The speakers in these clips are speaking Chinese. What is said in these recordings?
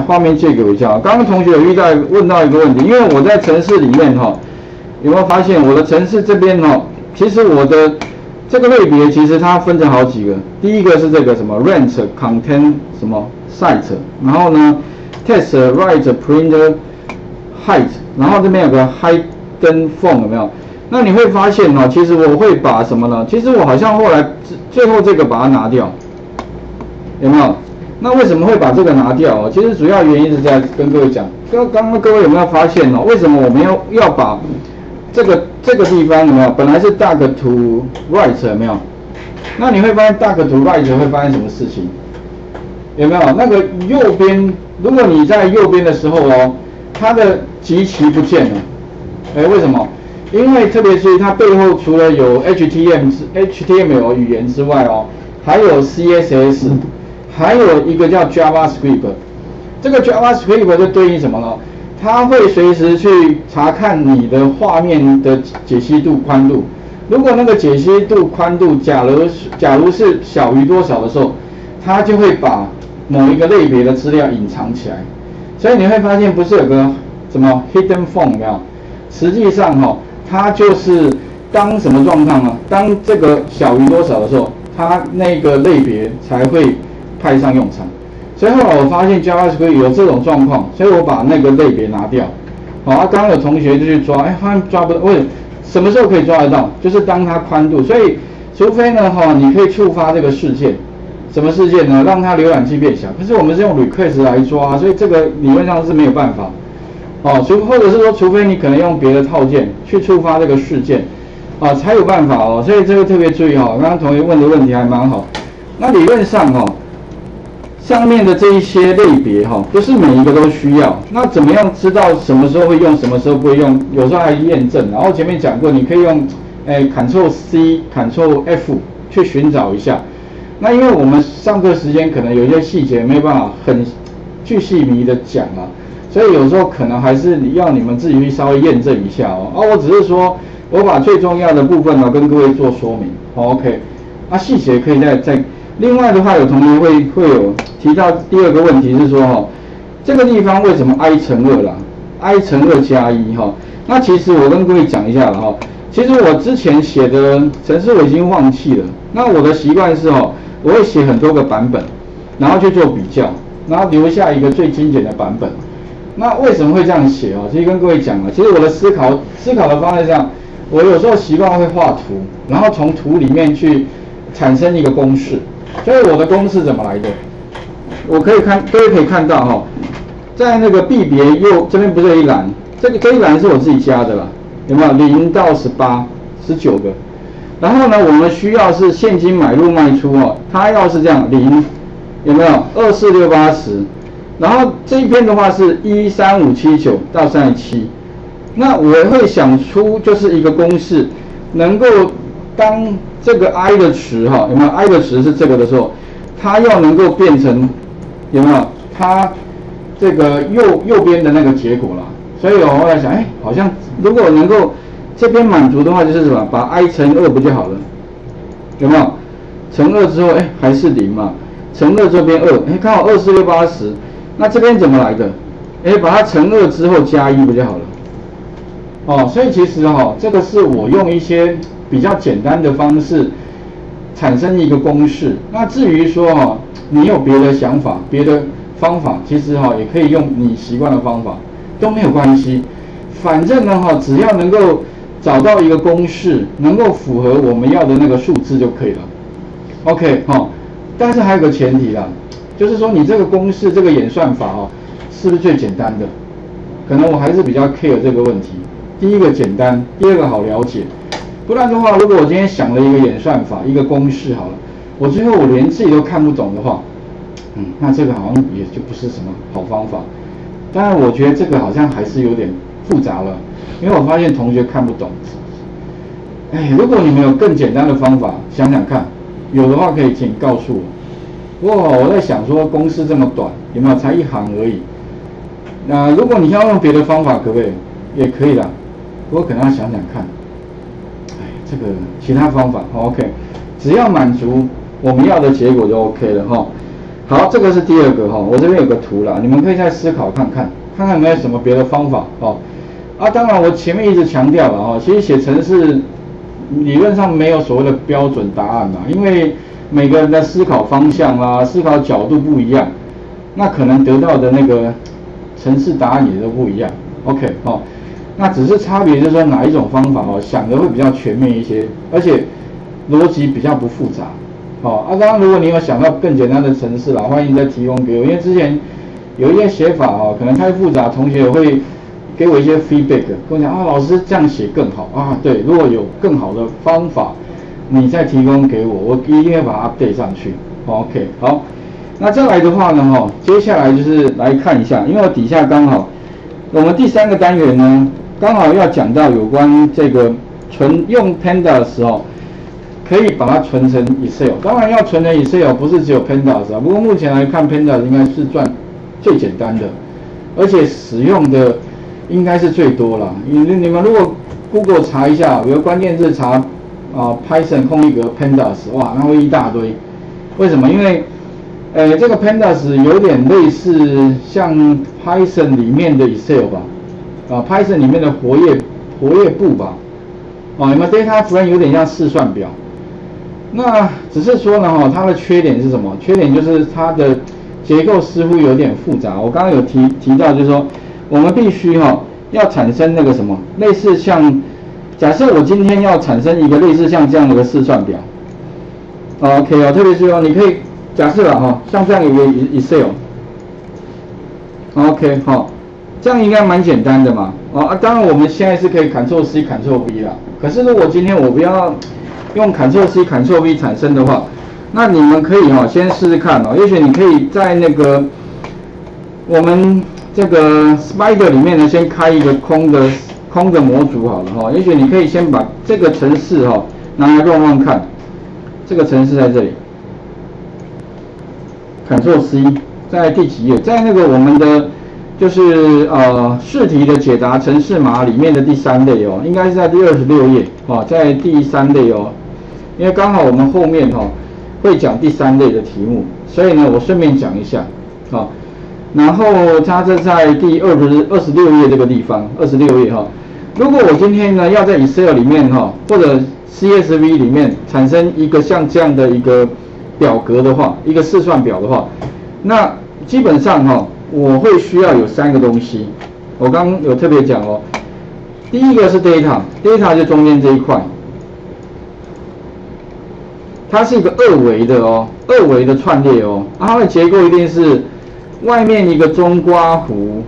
画面借给我一下。刚刚同学有问到一个问题，因为我在程式里面有没有发现我的程式这边其实我的这个类别其实它分成好几个。第一个是这个什么 rent content 什么 site， 然后呢 test write print height， 然后这边有个 hidden font 有没有？那你会发现其实我会把什么呢？其实我好像后来最后这个把它拿掉，有没有？那为什么会把这个拿掉其实主要原因是在跟各位讲，刚刚各位有没有发现为什么我们要把这个地方有没有？本来是 dark to right 有没有？那你会发现 dark to right 会发生什么事情？有没有？那个右边，如果你在右边的时候它的集齐不见了，为什么？因为特别注意，它背后除了有 HTML 语言之外还有 CSS， 还有一个叫 JavaScript。这个 JavaScript 就对应什么呢？它会随时去查看你的画面的解析度、宽度。如果那个解析度、宽度假如是小于多少的时候，它就会把某一个类别的资料隐藏起来。所以你会发现，不是有个什么 hidden font 没有？实际上它就是当什么状况呢？当这个小于多少的时候，它那个类别才会派上用场。所以后来我发现 JavaScript 有这种状况，所以我把那个类别拿掉。刚刚有同学就去抓，发现抓不到，什么时候可以抓得到？就是当它宽度，所以除非呢你可以触发这个事件，什么事件呢？让它浏览器变小。可是我们是用 request 来抓，所以这个理论上是没有办法。或者是说，除非你可能用别的套件去触发这个事件，才有办法所以这个特别注意刚刚同学问的问题还蛮好。那理论上上面的这一些类别不是每一个都需要。那怎么样知道什么时候会用，什么时候不会用？有时候还验证。然后前面讲过，你可以用Ctrl C、Ctrl F 去寻找一下。那因为我们上课时间可能有一些细节没有办法很巨细靡的讲所以有时候可能还是要你们自己去稍微验证一下我只是说我把最重要的部分跟各位做说明OK。细节可以再另外的话，有同学会有提到第二个问题是说这个地方为什么 i 乘2啦 ，i 乘2加1那其实我跟各位讲一下了其实我之前写的程式我已经忘记了。那我的习惯是我会写很多个版本，然后去做比较，然后留下一个最精简的版本。那为什么会这样写其实跟各位讲了，其实我的思考的方式是这样，我有时候习惯会画图，然后从图里面去产生一个公式。所以我的公式怎么来的？各位可以看到在那个币别右这边不是有一栏，这一栏是我自己加的啦，有没有？0到18，19个。然后呢，我们需要是现金买入卖出它要是这样0，有没有？2、4、6、8、10。然后这一篇的话是1、3、5、7、9到37。那我会想出就是一个公式，能够当这个 i 的值有没有 i 的值是这个的时候，它要能够变成有没有它这个右边的那个结果啦。所以我后来想好像如果能够这边满足的话，就是什么？把 i 乘2不就好了？有没有？乘2之后还是0嘛？乘2这边2刚好2、4、6、8、10。那这边怎么来的？把它乘2之后加1不就好了？所以其实这个是我用一些比较简单的方式产生一个公式。那至于说你有别的想法、别的方法，其实也可以用你习惯的方法，都没有关系。反正呢只要能够找到一个公式，能够符合我们要的那个数字就可以了。OK 但是还有个前提啦，就是说你这个公式这个演算法是不是最简单的？可能我还是比较 care 这个问题。第一个简单，第二个好了解。不然的话，如果我今天想了一个演算法、一个公式好了，我最后我连自己都看不懂的话，那这个好像也就不是什么好方法。当然，我觉得这个好像还是有点复杂了，因为我发现同学看不懂。如果你们有更简单的方法，想想看，有的话可以请告诉我。不过我在想说，公式这么短，有没有才1行而已？那如果你要用别的方法，可不可以？也可以啦。不过可能要想想看。这个其他方法 OK， 只要满足我们要的结果就 OK 了好，这个是第二个哈，我这边有个图啦，你们可以再思考看看有没有什么别的方法哦。当然我前面一直强调了哈，其实写程式理论上没有所谓的标准答案嘛，因为每个人的思考方向啦、思考角度不一样，那可能得到的那个程式答案也都不一样。OK 哦，那只是差别就是说哪一种方法哦，想的会比较全面一些，而且逻辑比较不复杂。当然如果你有想到更简单的程式啦，欢迎再提供给我，因为之前有一些写法可能太复杂，同学也会给我一些 feedback， 跟我讲老师这样写更好对，如果有更好的方法，你再提供给我，我一定会把它 update 上去。OK， 好，那再来的话呢接下来就是来看一下，因为我底下刚好我们第3个单元呢，刚好要讲到有关这个用 Pandas 的时候，可以把它存成 Excel。当然要存成 Excel 不是只有 Pandas 不过目前来看 Pandas 应该是最简单的，而且使用的应该是最多啦。你们如果 Google 查一下，比如关键字查Python 空一格 Pandas， 哇，那会一大堆。为什么？因为这个 Pandas 有点类似像 Python 里面的 Excel 吧，Python 里面的活页簿吧，有没有 data frame 有点像试算表。那只是说呢它的缺点是什么？缺点就是它的结构似乎有点复杂。我刚刚有提到，就是说我们必须要产生那个什么，类似像，假设我今天要产生一个类似像这样的一个试算表，OK 特别是你可以假设像这样一个 Excel，OK 这样应该蛮简单的嘛，当然我们现在是可以 Ctrl+C、Ctrl+V 啦，可是如果今天我不要用 Ctrl+C、Ctrl+V 产生的话，那你们可以先试试看也许你可以在那个我们这个 Spider 里面呢，先开一个空的模组好了也许你可以先把这个程式拿来乱看，这个程式在这里 ，Ctrl+C， 在第几页？在那个我们的就是试题的解答程式码里面的第3类应该是在第26页在第3类因为刚好我们后面会讲第3类的题目，所以呢我顺便讲一下然后它这在第26页这个地方，26页如果我今天呢要在 Excel 里面或者 CSV 里面产生一个像这样的一个表格的话，一个试算表的话，那基本上我会需要有3个东西。我刚刚有特别讲第一个是 data 就中间这一块，它是一个2维的2维的串列它的结构一定是外面一个中括弧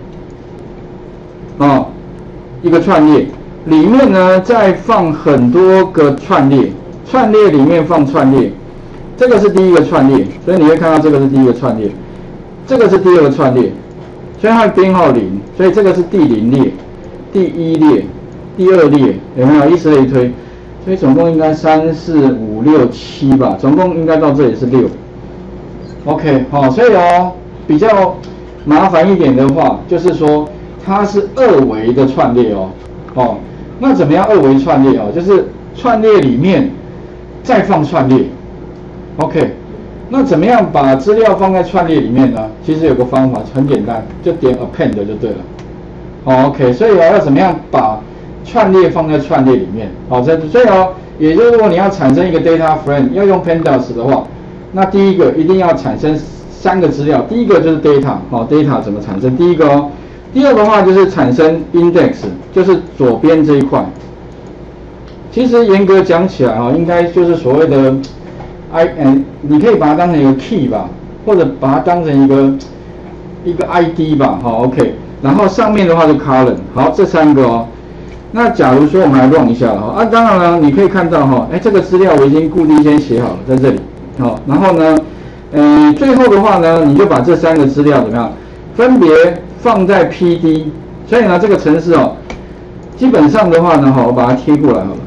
一个串列，里面呢再放很多个串列，串列里面放串列，这个是第一个串列，所以你会看到这个是第一个串列，这个是第2个串列，所以它的编号0，所以这个是第0列、第1列、第2列，有没有？以此类推，所以总共应该3、4、5、6、7吧，总共应该到这里是6。OK， 所以比较麻烦一点的话，就是说它是2维的串列那怎么样2维串列就是串列里面再放串列 ，OK。那怎么样把资料放在串列里面呢？其实有个方法很简单，就点 append 就对了。OK， 所以要怎么样把串列放在串列里面？所以也就是如果你要产生一个 data frame， 要用 Pandas 的话，那第一个一定要产生3个资料，第一个就是 data，data 怎么产生？第一个第二个话就是产生 index， 就是左边这一块。其实严格讲起来应该就是所谓的你可以把它当成一个 key 吧，或者把它当成一个 ID 吧，OK。然后上面的话就 column， 好，这3个那假如说我们来 run 一下了当然了，你可以看到这个资料我已经固定先写好了在这里然后呢最后的话呢，你就把这3个资料怎么样，分别放在 PD， 所以呢这个程式基本上的话呢我把它贴过来好了，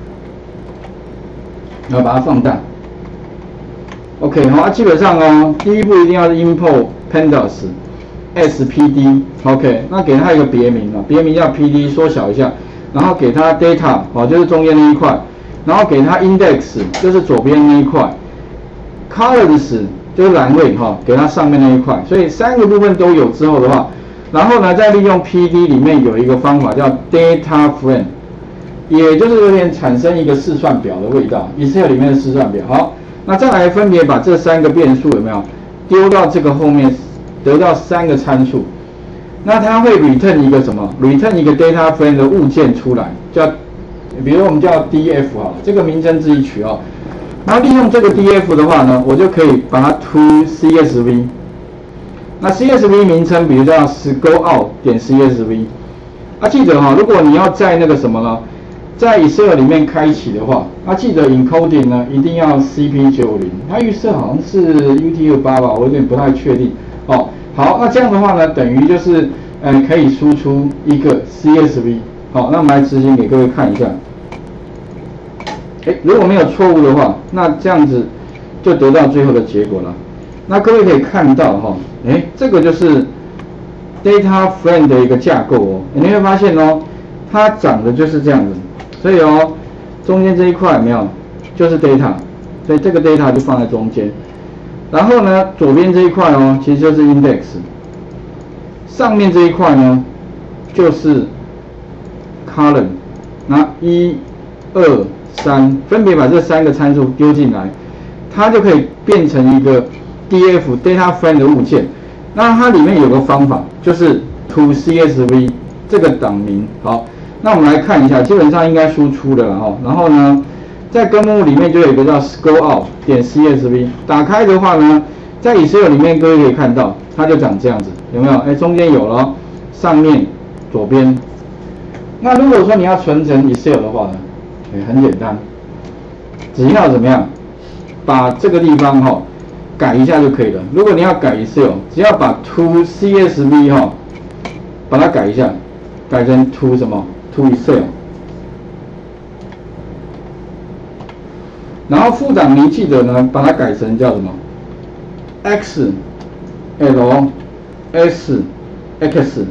然后把它放大。OK， 基本上第一步一定要是 import pandas spd， OK， 那给它一个别名别名叫 PD， 缩小一下，然后给它 data， 就是中间那一块，然后给它 index， 就是左边那一块 ，colors 就是栏位哈，给它上面那一块，所以3个部分都有之后的话，然后呢再利用 PD 里面有一个方法叫 Data Frame， 也就是有点产生一个试算表的味道 ，Excel 里面的试算表。好，那再来分别把这3个变数有没有丢到这个后面，得到3个参数。那它会 return 一个什么 ？return 一个 data frame 的物件出来，叫，比如我们叫 DF 好了，这个名称自己取哦。然后利用这个 DF 的话呢，我就可以把它 to CSV。那 CSV 名称，比如叫 scout 点 CSV。啊，记得哈，如果你要在那个什么呢，在 Excel 里面开启的话，记得 encoding 呢一定要 CP90， 它预设好像是 UTF-8吧，我有点不太确定哦。好，那这样的话呢，等于就是可以输出一个 CSV。好，那我们来执行给各位看一下。如果没有错误的话，那这样子就得到最后的结果了。那各位可以看到哈，这个就是 data frame 的一个架构哦。你会发现哦，它长得就是这样子。所以哦，中间这一块有没有，就是 data， 所以这个 data 就放在中间。然后呢，左边这一块哦，其实就是 index， 上面这一块呢，就是 column， 那1、2、3分别把这3个参数丢进来，它就可以变成一个 DF data frame 的物件。那它里面有个方法，就是 to CSV 这个档名。好，那我们来看一下，基本上应该输出的了哈。然后呢，在根目里面就有一个叫 scout 点 CSV， 打开的话呢，在 Excel 里面各位可以看到，它就长这样子，有没有？中间有了，上面左边。那如果说你要存成 Excel 的话呢，很简单，只要怎么样，把这个地方改一下就可以了。如果你要改 Excel， 只要把 to CSV 把它改一下，改成 to 什么 to Excel。然后副档名记得呢，把它改成叫什么 X L S X。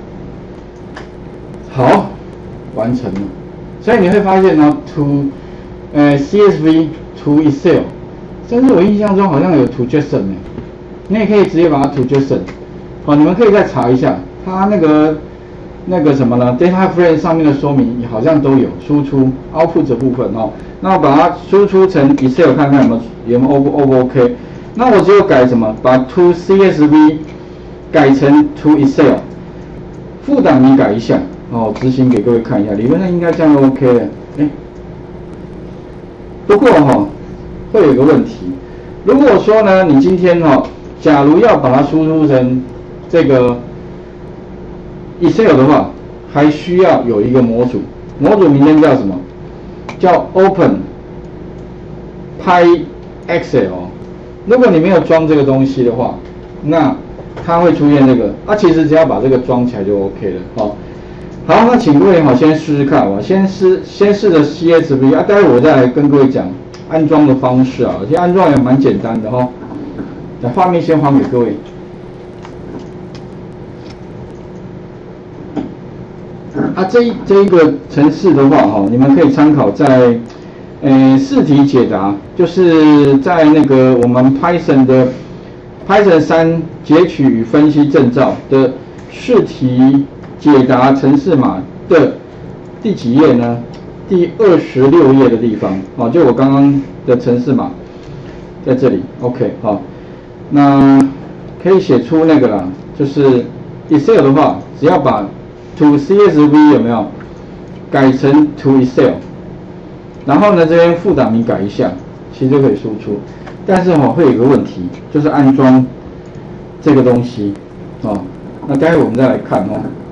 好，完成了。所以你会发现呢 ，to CSV to Excel， 甚至我印象中好像有 to JSON 呢，你也可以直接把它 to JSON。好，你们可以再查一下，它那个什么呢 ？Data Frame 上面的说明好像都有输出 output 这部分哦。那我把它输出成 Excel 看看有没有 O 不 OK？ 那我只有改什么？把 to CSV 改成 to Excel， 副档名改一下哦，执行给各位看一下，理论上应该这样 OK 了。不过会有一个问题，如果说呢，你今天假如要把它输出成这个 Excel 的话，还需要有一个模组，模组名称叫什么？叫 Open PyExcel。如果你没有装这个东西的话，那它会出现这个。其实只要把这个装起来就 OK 了。好，那请各位先试试看，我先试着 CSV 待会我再来跟各位讲安装的方式啊。其实安装也蛮简单的哈。那画面先还给各位。这一个程式的话你们可以参考在试题解答，就是在那个我们 Python 3截取与分析证照的试题解答程式码的第几页呢？第26页的地方就我刚刚的程式码在这里 ，OK 那可以写出那个啦，就是 Excel 的话，只要把to CSV 有没有改成 to Excel， 然后呢这边副档名改一下，其实就可以输出。但是会有一个问题，就是安装这个东西那待会我们再来看